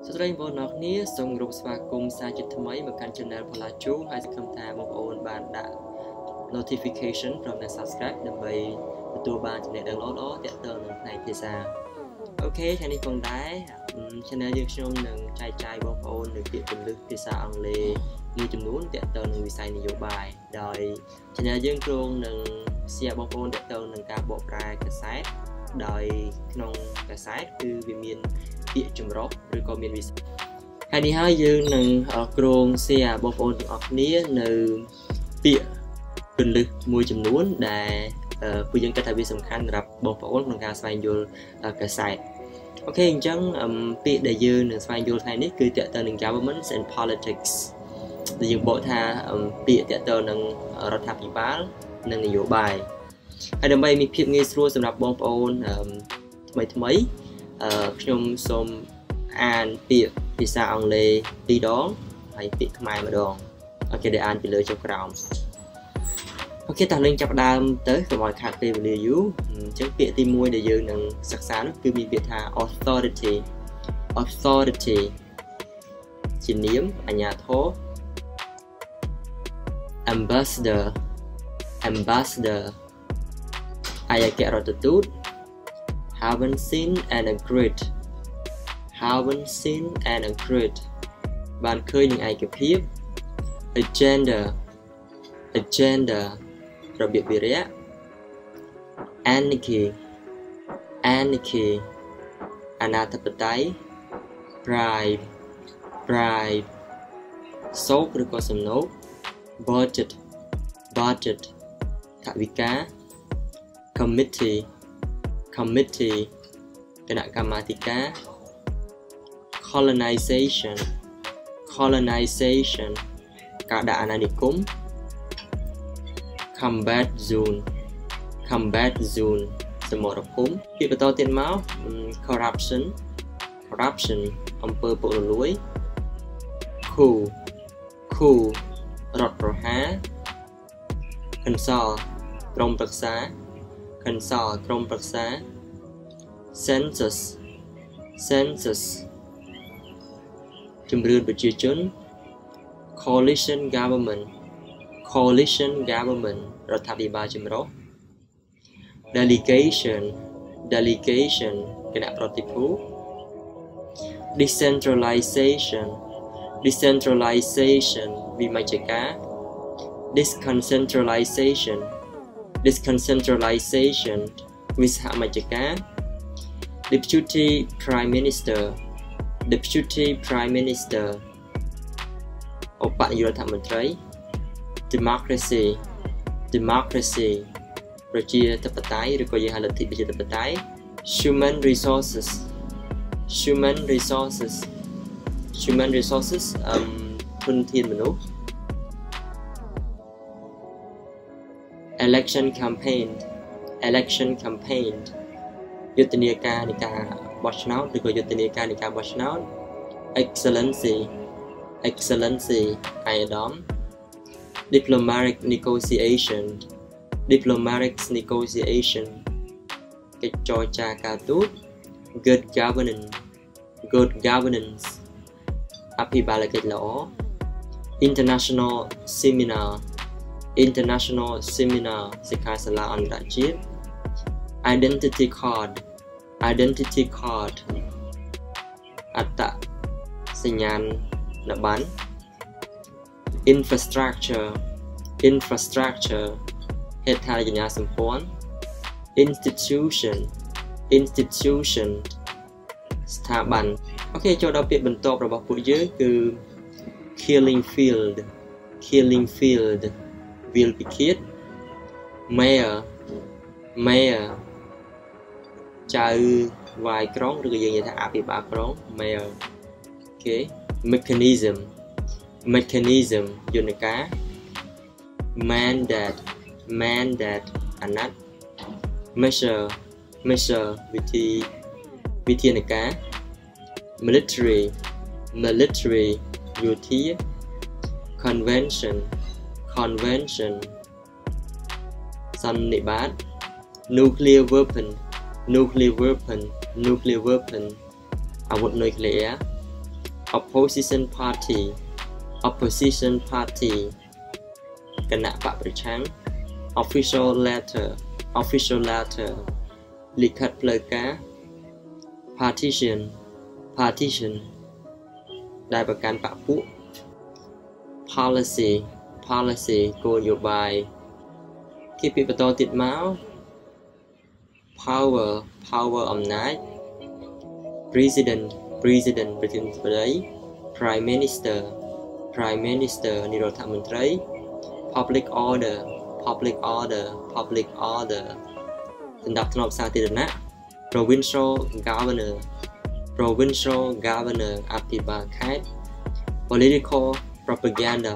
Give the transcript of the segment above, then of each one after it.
Sau đây bọn nó ní xong group và cùng xa chích thầm ấy mà kênh channel PhallaChoung hay không thà một ổn bạn đã notification from the subscribe đừng bay tua bạn cho nên đừng lót đó tiện tờ này thì xa. Ok, thế này còn đáy channel dương xong nâng trai bóng ổn được tiện tình lực thì xa ông lê như chùm núi tiện tờ nâng vì sai này dấu bài đời channel dương luôn nâng xe bóng ổn tiện tờ nâng ca bộ ra cái site đời nông cái siteគឺវាមានពាក្យចម្រុះឬក៏មានវិស័យហើយនេះហើយយើងនឹងគ្រោង share បងប្អូនទាំងអស់គ្នានៅពាក្យគន្លឹះមួយចំនួនដែលពួកយើងគិតថាវាសំខាន់សម្រាប់បងប្អូនក្នុងការស្វែងយល់កាសែតអូខេអញ្ចឹងពាក្យដែលយើងនឹងស្វែងយល់ថ្ងៃនេះគឺទាក់ទងនឹង government and politics ដែលយើងបកថាពាក្យទាក់ទងនឹងរដ្ឋាភិបាលនិងនយោបាយហើយដើម្បីមានភាពងាយស្រួលសម្រាប់បងប្អូនថ្មីខ្ញុំសូមអានពាក្យភាសាអង់គ្លេស2ដងហើយពាក្យខ្មែរម្ដងអូខេដែលអានពីលើចុះក្រោមអូខេតោះលេងចាប់ដើមទៅកុំឲ្យខាតពេលវេលាយូរអញ្ចឹងពាក្យទី1ដែលយើងនឹងសិក្សានោះគឺមានពាក្យថា authority ជានាមអាជ្ញាធរ ambassador ឯកអគ្គរដ្ឋទូត haven't seen and agreed បានឃើញនឹងឯកភាព agenda របៀបវារៈ anarchy អនាធិបតេយ្យ bribe សោកឬក៏សំណូក budget ថវិកា committee គណៈកម្មាធិការ colonization ការដាក់អាណានិគម combat zone សមរភូមិពាក្យបន្តទៀតមក corruption អំពើពុករលួយ coup រដ្ឋប្រហារ consult ក្រុមប្រឹក្សា census ជំរឿនប្រជាជន coalition government រដ្ឋាភិបាលចម្រុះ delegation គណៈប្រតិភូ decentralization វិមជ្ឈការ decentralization វិសហមជ្ឈការ deputy prime minister ឧបនាយករដ្ឋមន្ត្រី democracy ប្រជាធិបតេយ្យឬក៏យើងហៅលទ្ធិប្រជាធិបតេយ្យ human resources ធនធានមនុស្ស election campaign យុទ្ធនាការនៃការបោះឆ្នោតឬក៏យុទ្ធនាការនៃការបោះឆ្នោត excellency អាយដាម diplomatic negotiation កិច្ចចរចាការទូត good governance អភិបាលកិច្ចល្អ international seminar សិក្ខាសាលាអន្តរជាតិ identity card អត្តសញ្ញាណប័ណ្ណ infrastructure ហេដ្ឋារចនាសម្ព័ន្ធ institution ស្ថាប័នអូខេចូលដល់ពាក្យបន្ទាប់របស់ពួកយើងគឺ killing field វាលពិឃាត mayor ចៅវាយក្រុងឬក៏យើងនិយាយថាអភិបាលក្រុង mayor អូខេ mechanism យន្តការ mandate អាណត្តិ measure វិធានការ military យោធា convention សន្និបាត nuclear weapon អាវុធនុយក្លេអ៊ែរ opposition party opposition party គណៈបកប្រឆាំង official letter លិខិតផ្លូវការ partition ដែលប្រកាន់បកពួក policy គោលនយោបាយគេពីបន្តទៀតមក power អំណាច president ប្រធានាធិបតី prime minister នាយករដ្ឋមន្ត្រី public order សណ្ដាប់ធ្នាប់សាធារណៈ provincial governor អភិបាលខេត្ត political propaganda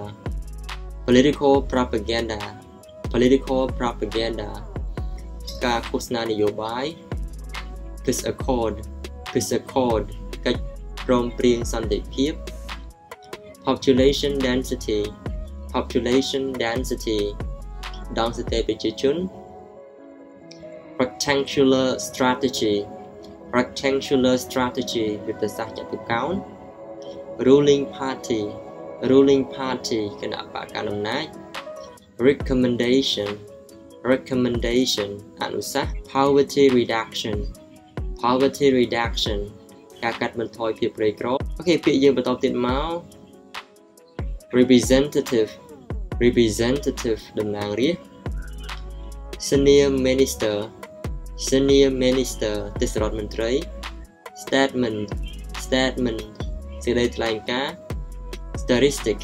ការឃោសនានយោបាយ peace accord កិច្ចព្រមព្រៀងសន្តិភាព population density ដងស្ថិរប្រជាជន rectangular strategy យុទ្ធសាស្ត្រចតុកោណ ruling party គណៈបកកណ្ដាលអំណាច recommendation អនុសាសន៍ poverty reduction ការកាត់បន្ថយភាពក្រីក្រអូខេពាក្យយើងបន្តទៀតមក representative តំណាងរាស្ត្រ senior minister ទេសរដ្ឋមន្ត្រី statement សេចក្តីថ្លែងការណ៍ statistic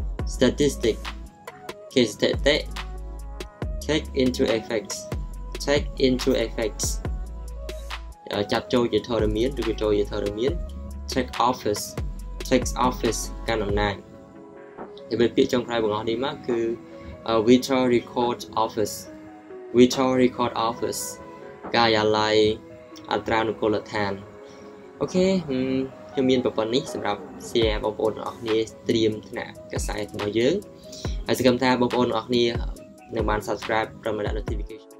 គេស្ថិតិ take into effects ចាត់ចូលជាធរមានឬក៏ចូលជាធរមាន take office កាន់អំណាចតែពាក្យចុងក្រោយបងប្អូននេះមកគឺ vital record office ការិយាល័យអត្រានុកូលដ្ឋានអូខេខ្ញុំមានប្រព័ន្ធនេះសម្រាប់ share បងប្អូនទាំងអស់គ្នាត្រៀមថ្នាក់កសែតរបស់យើងហើយសង្ឃឹមថាបងប្អូនទាំងអស់គ្នានឹងបាន subscribe ប្រមាណ notification